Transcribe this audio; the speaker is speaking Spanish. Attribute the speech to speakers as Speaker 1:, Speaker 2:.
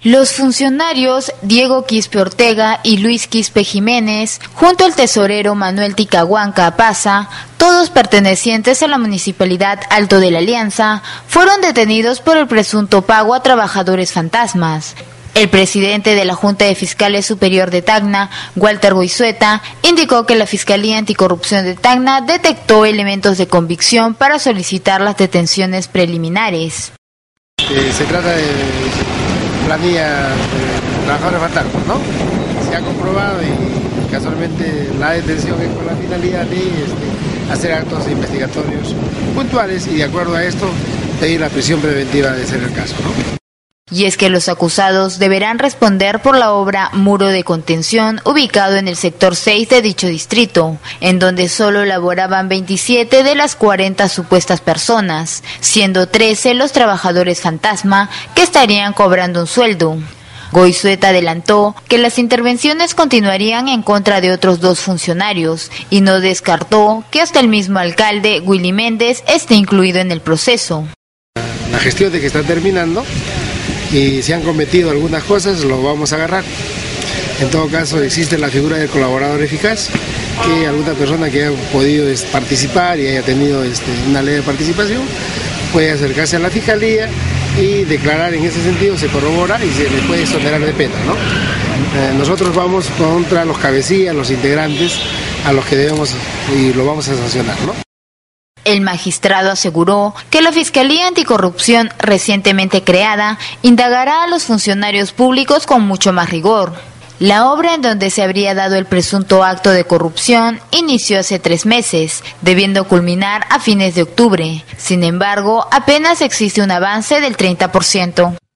Speaker 1: Los funcionarios Diego Quispe Ortega y Luis Quispe Jiménez, junto al tesorero Manuel Ticahuanca Paza, todos pertenecientes a la Municipalidad Alto de la Alianza, fueron detenidos por el presunto pago a trabajadores fantasmas. El presidente de la Junta de Fiscales Superior de Tacna, Walter Goizueta, indicó que la Fiscalía Anticorrupción de Tacna detectó elementos de convicción para solicitar las detenciones preliminares.
Speaker 2: Se trata de planilla de trabajadores fantasmas, ¿no? Se ha comprobado y casualmente la detención es con la finalidad de hacer actos investigatorios puntuales y de acuerdo a esto pedir la prisión preventiva de ser el caso, ¿no?
Speaker 1: Y es que los acusados deberán responder por la obra Muro de Contención, ubicado en el sector 6 de dicho distrito, en donde solo laboraban 27 de las 40 supuestas personas, siendo 13 los trabajadores fantasma que estarían cobrando un sueldo. Goizueta adelantó que las intervenciones continuarían en contra de otros 2 funcionarios y no descartó que hasta el mismo alcalde, Willy Méndez, esté incluido en el proceso.
Speaker 2: La gestión de que está terminando y si han cometido algunas cosas, lo vamos a agarrar. En todo caso, existe la figura del colaborador eficaz, que alguna persona que haya podido participar y haya tenido una ley de participación, puede acercarse a la Fiscalía y declarar en ese sentido, se corrobora y se le puede exonerar de pena, ¿no? Nosotros vamos contra los cabecillas, los integrantes, a los que debemos y lo vamos a sancionar, ¿no?
Speaker 1: El magistrado aseguró que la Fiscalía Anticorrupción recientemente creada indagará a los funcionarios públicos con mucho más rigor. La obra en donde se habría dado el presunto acto de corrupción inició hace 3 meses, debiendo culminar a fines de octubre. Sin embargo, apenas existe un avance del 30%.